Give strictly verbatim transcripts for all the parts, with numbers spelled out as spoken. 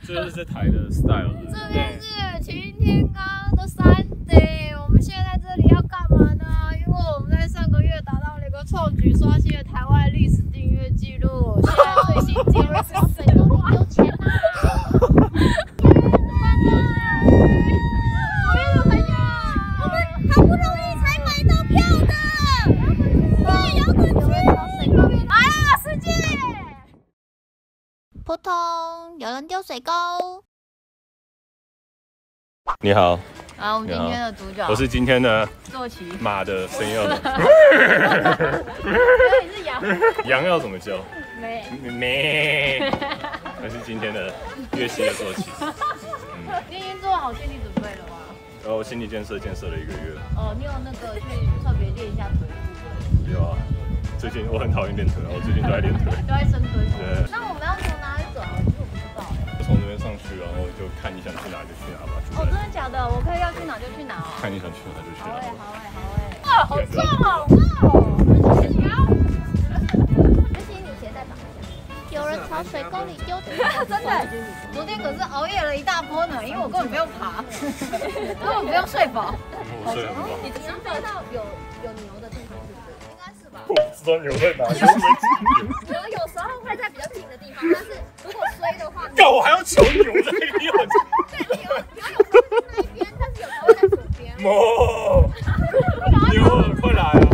这就是这台的 style。 这边是擎天岗的山顶，我们现在在这里要干嘛呢？因为我们在上个月达到了一个创举，刷新了台湾历史订阅记录。现在最新记录是水沟里丢钱啊！左边的朋友，我们好不容易才买到票的，摇滚区，来啊，世界！扑通，有人丢水沟。 你好， 啊，我们今天的主角， 我是今天的坐骑。 马的声音要怎么？ 你是羊？ 羊要怎么叫？ 没咩。那是今天的乐器的坐骑。 嗯，你已经做好心理准备了吗？ 然后心理建设建设了一个月。 哦，你有那个去特别练一下腿部？ 有啊，最近我很讨厌练腿，我最近都在练腿， 都在深蹲。 对。 那我们要从哪里走啊？其实我不知道哎。 从这边上去，然后就看你想去哪就去哪吧。 哦，真的假的？我可以要去哪就去哪哦。 看你想去哪就去哪。 好哎，好哎，好哎。哇，好重哦！哇哦！谢谢啊。不行，你鞋带绑一下。有人朝水沟里丢钱，真的。昨天可是熬夜了一大波呢，因为我根本不用爬，根本不用睡饱。 我睡很饱。 你只能飞到有有牛的地方，是不是？应该是吧。 我不知道牛在哪，有牛有时候会在比较平的地方，但是如果衰的话， 干我还要求牛在那个地方。 对，牛牛有时候在那一边，但是有时候在左边。 哦，牛啊，快来啊！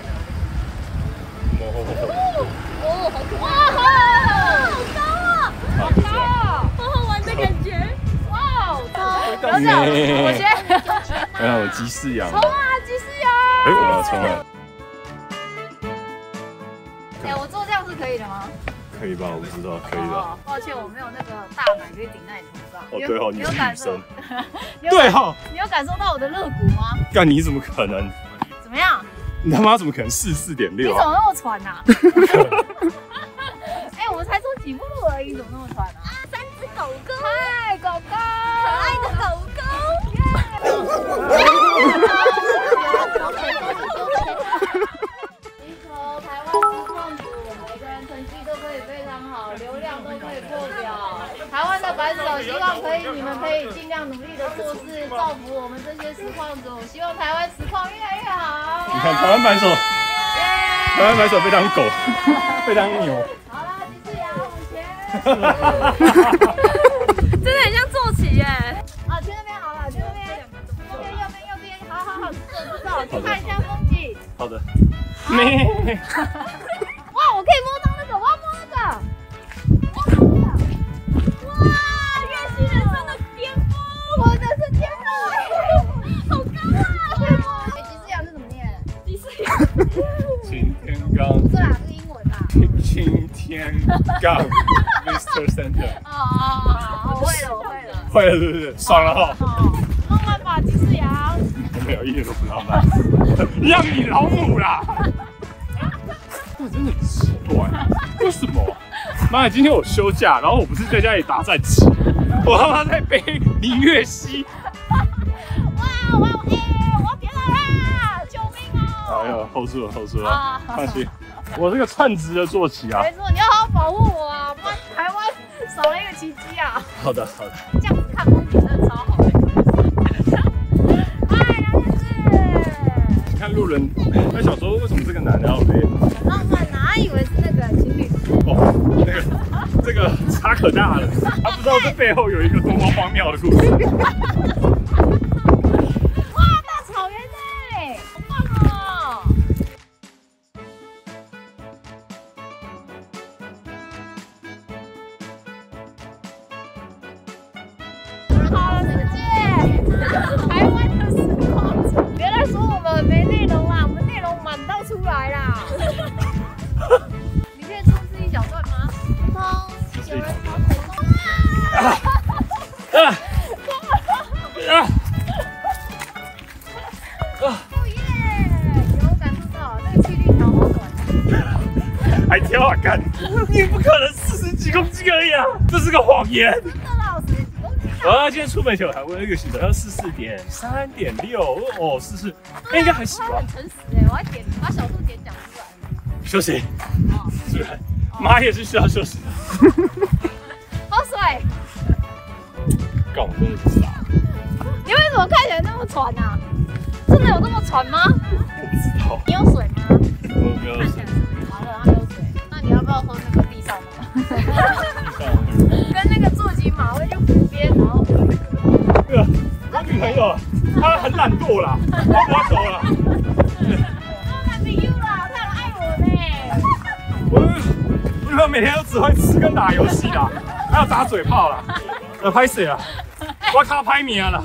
哦，好可爱！好高啊！好高啊！好好玩的感觉！哇哦！等等，我先。 还有鸡饲养。 冲啊，鸡饲养！ 哎，我要冲了。 哎，我做这样是可以的吗？ 可以吧？我不知道，可以的。 抱歉，我没有那个大奶可以顶在你头上。 哦，对哦，你是女生。 对哈。你有感受到我的肋骨吗？ 干，你怎么可能？ 怎么样？ 你他妈怎么可能四四点六？ 你怎么那么喘呐？哎，我们才走几步路而已，怎么那么喘啊？啊，三只狗狗，嗨，狗狗，可爱的狗狗，耶！祈求台湾实况组每个人成绩都可以非常好，流量都可以破表。台湾的版手希望可以，你们可以尽量努力的做事，造福我们这些实况组。希望台湾实况越来越好。 你看台湾版手，台湾版手被当狗，被当牛。 好啦，鸡饲养往前。真的很像坐骑耶。啊，去那边好了，去那边。右边，右边，右边。好好好，走走走，去看一下风景。 好的。咩。 哇，我可以摸到那个，我要摸那个。哇，月薪人生的巅峰，我的是巅峰哎，好高啊！哎，鸡饲养是怎么念？鸡饲养。 擎天岗。 不是啦，是英文吧？ 擎天岗 ，Mister Center。 哦哦哦，我会了，我会了。 会了是不是？爽了哈。 浪漫吧，鸡饲养。 没有，一点都不浪漫。让你老母啦！我真的很奇怪，为什么？妈的，今天我休假，然后我不是在家里打战棋，我他妈在背林月熙。 哇哇哎，我要跌倒啦！救命哦！ 哎呦 ，hold 住了 ，hold 住了，放心，我这个称职的坐骑啊。 没错，你要好好保护我啊！不然台湾少了一个奇迹啊！ 好的，好的。 这样子看风景真的超好的。嗨，杨先生。 你看路人，他想说为什么这个男的要背？ 很浪漫，哪以为是那个情侣？ 哦，那个这个差可大了，他不知道这背后有一个多么荒谬的故事。 哇，大草原呢，好棒哦！好世界，台湾的时光，别来说我们没内容啦，我们内容满到出来啦。你可以冲刺一小段吗？冲！有人朝水沟。啊！啊！啊！哦耶！有感受到那个气力条好短。 还挑啊干！你不可能四十几公斤而已啊，这是个谎言。 真的啦，我四十几公斤。 啊，今天出门前我还问那个行程要四四点三点六，哦，四四，哎，应该还行吧。 很诚实哎，我还点把小数点讲出来。 休息。哦，是。马也是需要休息的。 喝水。 干，我真的傻。 你为什么看起来那么喘啊？真的有这么喘吗？ 我不知道。 你有水吗？ 我没有水。 好了，他有水。那你要不要喝那个地上的？ 地上跟那个坐骑马会去湖边，然后喝那个。 对啊，我女朋友她很懒惰啦，她不要走了。 我男朋友啦，他很爱我呢。 我我女朋友每天都只会吃跟打游戏啦，还有打嘴炮啦。呃，拍谁啊？我靠，拍你啊啦！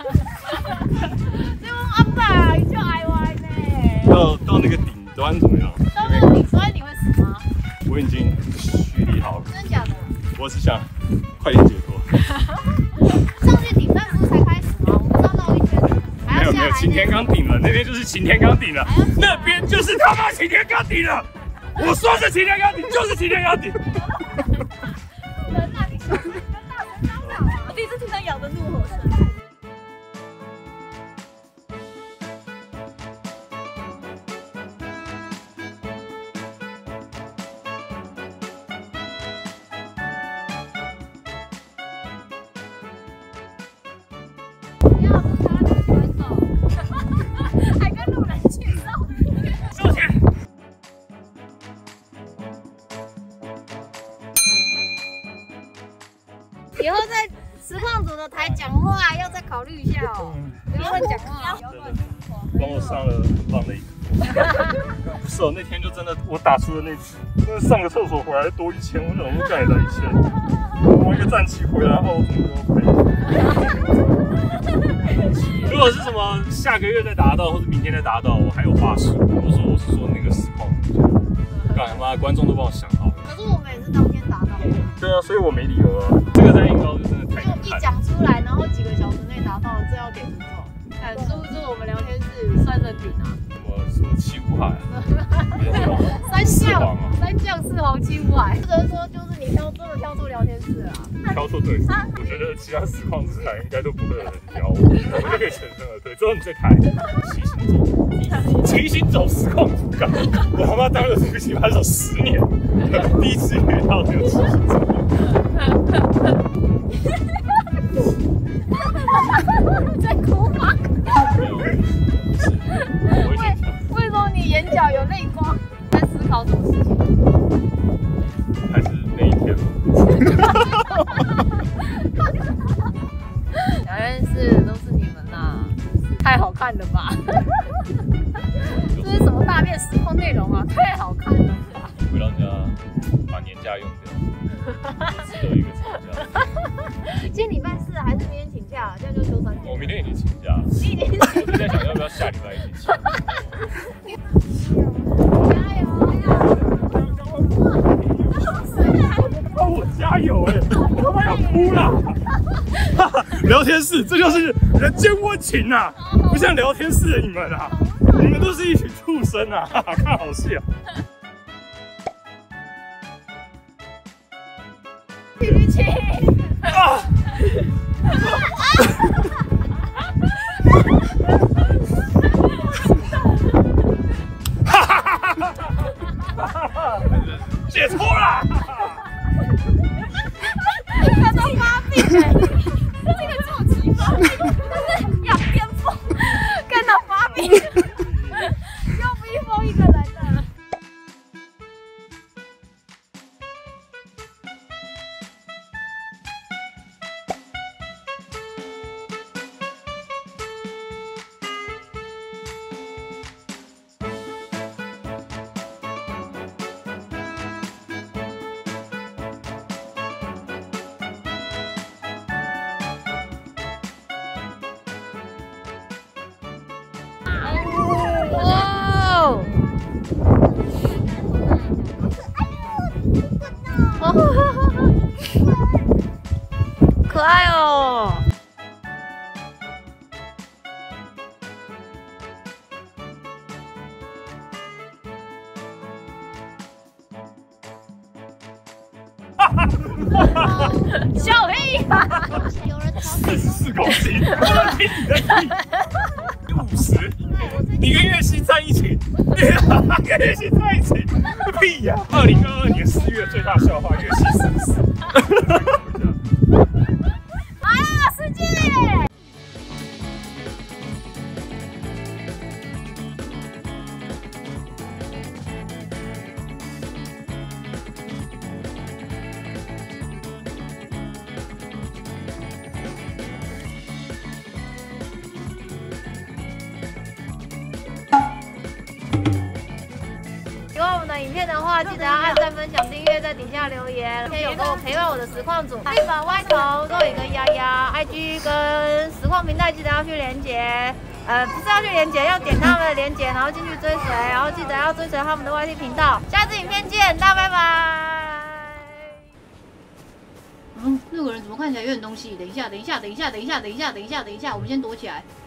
这我阿爸就爱我呢。 到到那个顶端怎么样？ 到那个顶端你会死吗？ 我已经蓄力好了。 真的假的？ 我只想快点解脱。 上去顶端不是才开始吗？我们绕绕一圈，还没有没有， 要下来。 擎天岗顶了，那边就是擎天岗顶了，那边就是他妈擎天岗顶了。我说是擎天岗顶，就是擎天岗顶。 人啊，你小声跟大声嚷嚷啊！我第一次听到咬的怒吼声。不要不拿那个选手，还跟路人介绍。 收钱。 以后在实况组的台讲话要再考虑一下哦，不要乱讲话。 帮我上了很棒的一课。不是哦，那天就真的我打出了那那上个厕所回来多一千，我想说干也才一千，我一个战旗回来后我怎么都赔。如果是什么下个月再达到，或者明天再达到，我还有话说。我说我是说那个实况，干他妈观众都帮我想好了。 可是我们也是当天达到的。 对啊，所以我没理由啊。这个在硬高就真的太难看。 就一讲出来，然后几个小时内达到，这要给尊重。看，是不是我们聊天室算人顶啊？ 什么什么七五海啊？ 三将，三将四皇七五海。或者说就是你挑真的挑错聊天室啊？ 挑错对手，我觉得其他实况之台应该都不会有人挑我，我们就可以全身而退。之后你这台骑行走，骑行走实况主干，我他妈当了这个棋盘手十年，第一次遇到这个骑行走。 在哭吗？ 为为什么你眼角有泪光？在思考什么事情？ 还是那一天吗？ 聊天室都是你们啦，太好看了吧？这是什么大便实况内容啊？太好看了吧！ 回到家把年假用掉，值得一个长假。 今天礼拜四还是明天请假？这样就休三天。 我明天已经请假了， 你已经我就在想要不要下礼拜一起请。 加油！ 帮我加油哎！我他妈要哭了！聊天室，这就是人间温情呐，不像聊天室的你们啊，你们都是一群畜生啊！看好戏啊！ 去去去！ 啊！解脱了！ 看到发病哎，这个坐骑发病，就是仰边风，看到发病，又逼疯一个人了。哇！可爱哦！小黑呀！有人四十四公斤，我听你在屁，五十，你跟月薪在一起，你跟月薪在一起，屁呀！二零二二年四月最大笑话，月薪四十四。 啊，世片的话，记得要按赞、分享、订阅，在底下留言。今天有个陪伴我的实况组，地板歪头、肉眼跟丫丫 ，I G 跟实况频道记得要去连结。呃，不是要去连结，要点他们的连结，然后进去追随，然后记得要追随他们的 Y T 频道。下次影片见，大家拜拜。嗯，那个人怎么看起来有点东西？等一下，等一下，等一下，等一下，等一下，等一下，等一下，我们先躲起来。